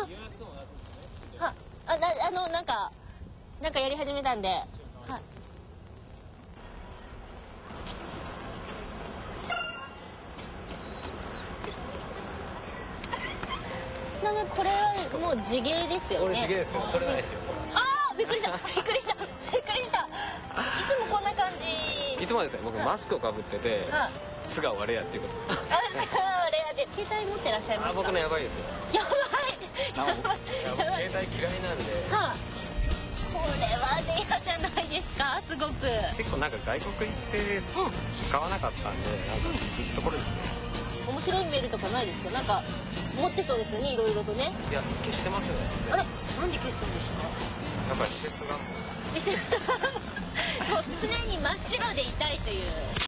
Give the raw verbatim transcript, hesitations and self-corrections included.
はあなあのなんかなんかやり始めたんで、はい。ちなみにこれはもう地毛ですよね。 これ地毛ですよ。取れないですよ。 ああ、びっくりしたびっくりしたびっくりした。いつもこんな感じ。 いつもですね、僕マスクをかぶってて、 は素顔はレアっていうこと。 あ、そうあれやで携帯持ってらっしゃいますか。 あ、僕のやばいですよ。 やばいやばいやばい。 携帯嫌いなんで。 はあ、これはレアじゃないですか、すごく。 結構なんか外国行って使わなかったんで、なんかずっとこれですね。 面白いメールとかないですか。なんか持ってそうですよね、いろいろとね。 いや、消してますね。 あれ、なんで消すんですか。 やっぱりリセットが。 リセットもう常に真っ白でいたいという。